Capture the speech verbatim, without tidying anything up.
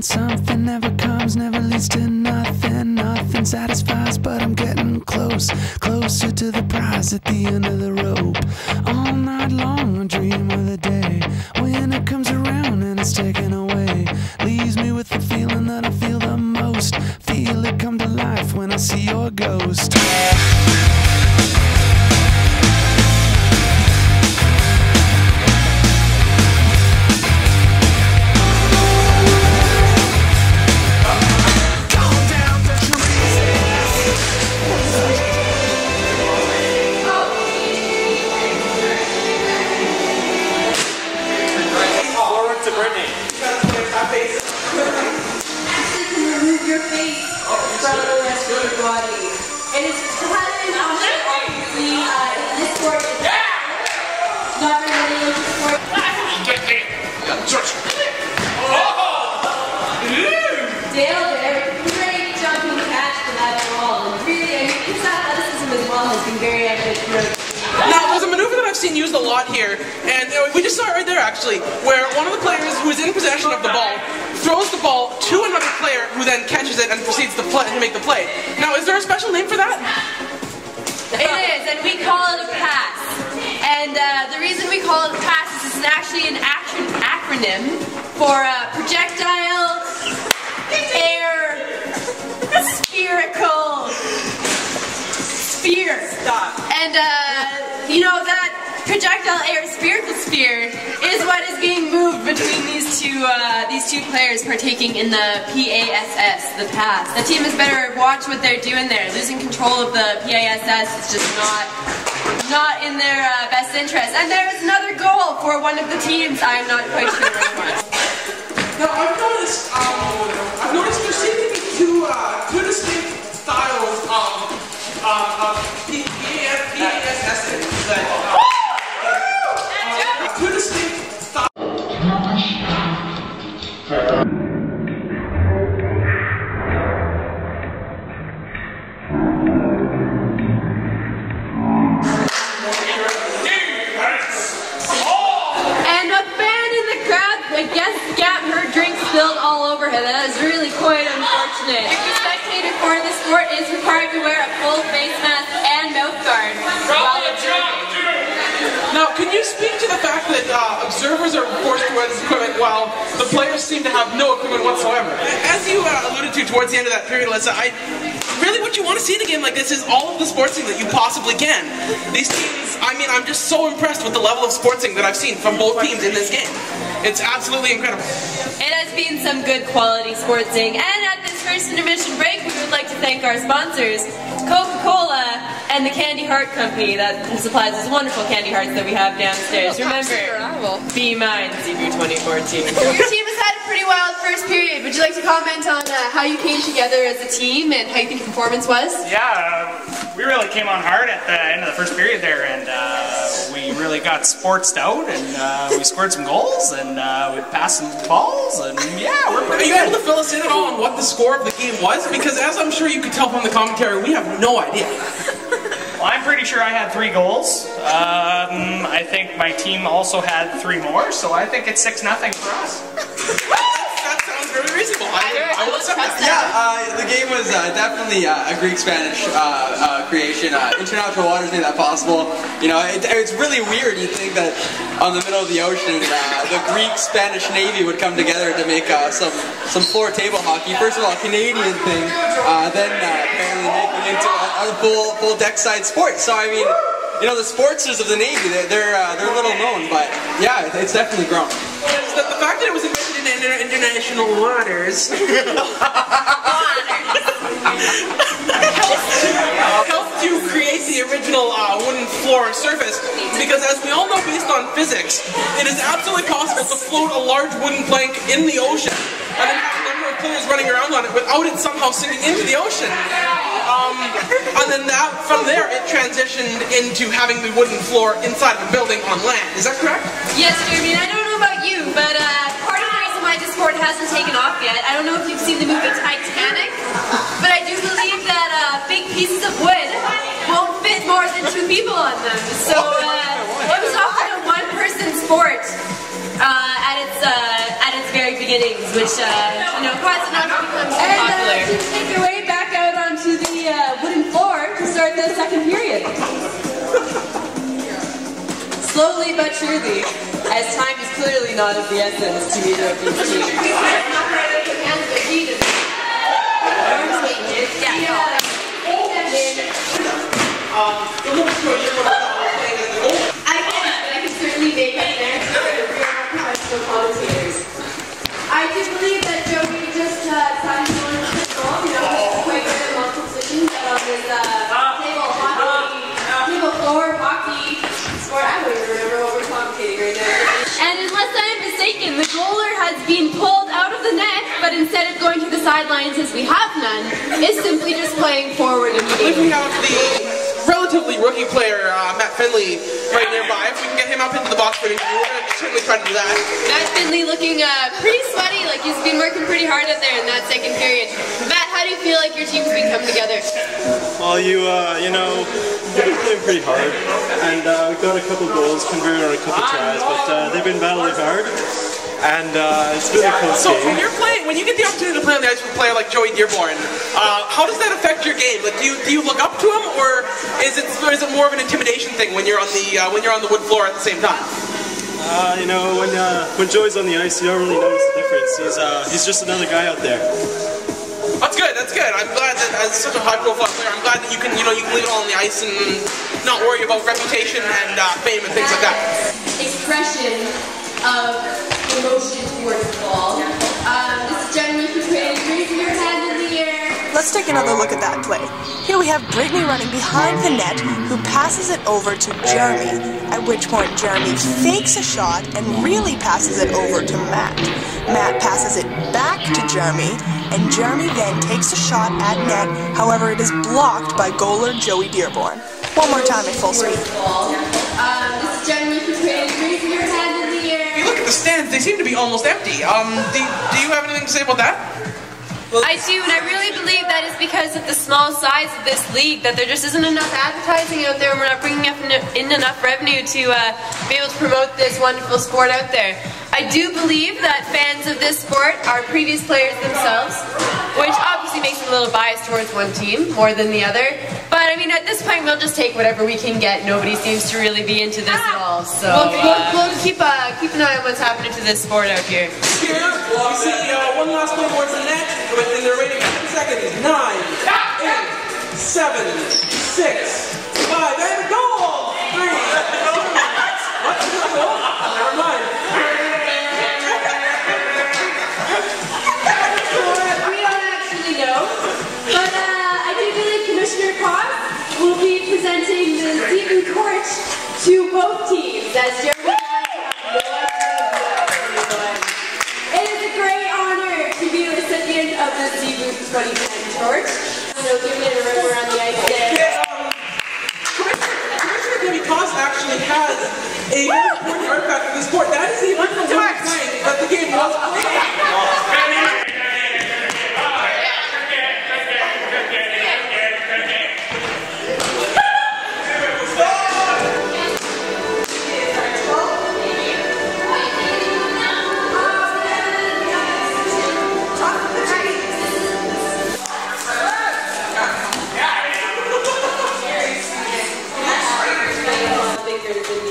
want something, never comes, never leads to nothing. Nothing satisfies, but I'm getting close, closer to the prize at the end of the rope. All night long I dream of the day when it comes around and it's taken away. Leaves me with the feeling that I feel the most. Feel it come to life when I see your ghost. Now, there's a maneuver that I've seen used a lot here, and you know, we just saw it right there actually, where one of the players who is in possession of the ball throws the ball to another player who then catches it and proceeds to, play, to make the play. Now, is there a special name for that? It is, and we call it a pass. And uh, the reason we call it a pass is it's actually an action acronym for uh, projectile, air, spherical, sphere. Stop. And uh, you know that projectile air spherical sphere is what is being moved between these two uh, these two players partaking in the P A S S, the pass. The team is better watch what they're doing there. Losing control of the P A S S is just not not in their uh, best interest. And there is another goal for one of the teams. I'm not quite sure which one. Now I've noticed um, I've noticed there seem to be two uh, two distinct styles of uh, of P A S S that. Uh, Two distinct styles. And a fan in the crowd, I guess, got her drink spilled all over her. That is really quite unfortunate. If you're spectating for this sport, is required to wear a full face mask and mouth guard. Now, can you speak to the fact that uh, observers are forced to wear this equipment while the players seem to have no equipment whatsoever? As you uh, alluded to towards the end of that period, Alyssa, I, really what you want to see in a game like this is all of the sportsing that you possibly can. These teams, I mean, I'm just so impressed with the level of sportsing that I've seen from both teams in this game. It's absolutely incredible. It has been some good quality sportsing, and at this first intermission break, we would like to thank our sponsors, Coca-Cola and the Candy Heart Company that supplies us wonderful candy hearts that we have downstairs. Remember, be mine, Zeebu twenty fourteen. Your team has had a pretty wild first period. Would you like to comment on uh, how you came together as a team and how you think your performance was? Yeah, uh, we really came on hard at the end of the first period there, and uh, we really got sportsed out, and uh, we scored some goals, and uh, we passed some balls, and yeah, we're pretty Are you good. able to fill us in at all on what the score of the game was? Because as I'm sure you could tell from the commentary, we have no idea. Well, I'm pretty sure I had three goals. Um, I think my team also had three more, so I think it's six nothing for us. That sounds very reasonable. I, I will accept that. Yeah, uh, the game was uh, definitely uh, a Greek-Spanish uh, uh, creation. Uh, international waters made that possible. You know, it, it's really weird. You'd think that on the middle of the ocean, uh, the Greek-Spanish Navy would come together to make uh, some some floor table hockey. First of all, a Canadian thing, uh, then uh, apparently making it into a, a full full deck-side sport. So I mean, you know, the sportsers of the Navy, they're they're, uh, they're little known, but yeah, it's definitely grown. Is that the fact that it was invented in inter international waters helped to create the original uh, wooden floor surface, because as we all know based on physics, it is absolutely possible to float a large wooden plank in the ocean and then have a number of players running around on it without it somehow sinking into the ocean. Um, and then that, from there, it transitioned into having the wooden floor inside of a building on land. Is that correct? Yes, Jeremy, I don't know about you, but uh, part of the reason why this sport hasn't taken off yet, I don't know if you've seen the movie Titanic, but I do believe that uh, big pieces of wood won't fit more than two people on them. So uh, it was often a one-person sport uh, at its uh, at its very beginning. beginnings, which, uh, you know, caused it not to become so popular. And uh, to take your way back out onto the uh, wooden floor to start the second period. Slowly but surely, as time is clearly not of the essence to either of these teams. I can, I can certainly make up there for professional commentators. I do believe that Joey just uh, decided to go into football, you know, he's quite good at multiple positions on his uh, table hockey, table floor hockey sport. I don't even remember what we're commentating right now. And unless I am mistaken, the goaler has been pulled out of the net, but instead of going to the sidelines, as we have none, is simply just playing forward immediately. We have the relatively rookie player, uh, Matt Finley, right nearby. If we can get him up into the box for an interview, we're going to certainly try to do that. Matt Finley looking uh, pretty sweaty, like he's been working pretty hard out there in that second period. Matt, how do you feel like your team's been coming together? Well, you, uh, you know, we've been playing pretty hard, and uh, we've got a couple goals, converted on a couple tries, but uh, they've been battling hard. And uh, it's been a close So game. when you're playing, when you get the opportunity to play on the ice with a player like Joey Dearborn, uh, how does that affect your game? Like, do you do you look up to him, or is it or is it more of an intimidation thing when you're on the uh, when you're on the wood floor at the same time? Uh, you know, when uh, when Joey's on the ice, you don't really notice the difference. He's uh, he's just another guy out there. That's good. That's good. I'm glad that as such a high-profile player, I'm glad that you can you know you can leave it all on the ice and not worry about reputation and uh, fame and things like that. Expression of emotion towards the ball. Um, this is generally portrayed as raising your hand in the air. Let's take another look at that play. Here we have Brittany running behind the net, who passes it over to Jeremy, at which point Jeremy fakes a shot and really passes it over to Matt. Matt passes it back to Jeremy, and Jeremy then takes a shot at net, however it is blocked by goaler Joey Dearborn. One more time at full speed. Um, this is generally portrayed as raising your hand in the air. If you look at the stands, they seem to be almost empty. Um, do, do you have anything to say about that? I do, and I really believe that is because of the small size of this league, that there just isn't enough advertising out there, and we're not bringing in enough revenue to uh, be able to promote this wonderful sport out there. I do believe that fans of this sport are previous players themselves, which obviously makes them a little biased towards one team more than the other. But I mean, at this point, we'll just take whatever we can get. Nobody seems to really be into this at all, so we'll, we'll, we'll keep uh, keep an eye on what's happening to this sport out here. Here, we see uh, one last play towards the net, and they're waiting ten seconds. Nine, eight, seven, six, five, and goal! Three. What? Never mind. We don't actually know, but uh, I do believe Commissioner Cox will be presenting the Zeebu torch to both teams, as Jeremy has no idea. It is a great honor to be the recipient of the Zeebu twenty ten torch. So giving it a rip around the ice there. Yeah, um, Commissioner Debbie Cost actually has a very important artifact of the sport. That is the original wooden plank that the game was played. Bigger than